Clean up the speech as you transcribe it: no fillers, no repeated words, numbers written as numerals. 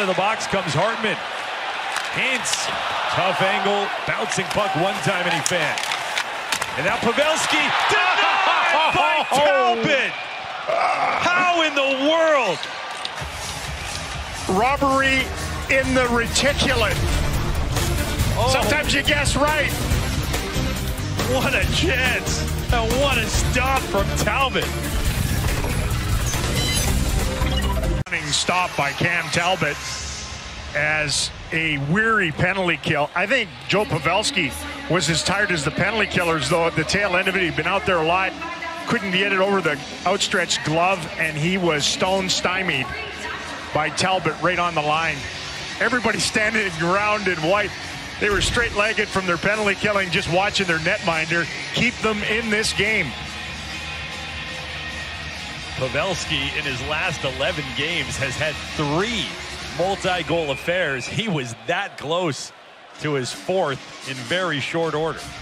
of the box comes Hartman. Hintz, tough angle, bouncing puck one time, and he fanned. And now Pavelski, denied by Talbot. How in the world? Robbery in the reticulate. Sometimes you guess right. What a chance. And what a stop from Talbot. Stop by Cam Talbot as a weary penalty kill. I think Joe Pavelski was as tired as the penalty killers, though. At the tail end of it, he'd been out there a lot, couldn't get it over the outstretched glove, and he was stone stymied by Talbot right on the line. Everybody standing around in white. They were straight-legged from their penalty killing, just watching their netminder keep them in this game. Pavelski, in his last 11 games, has had 3 multi-goal affairs. He was that close to his 4th in very short order.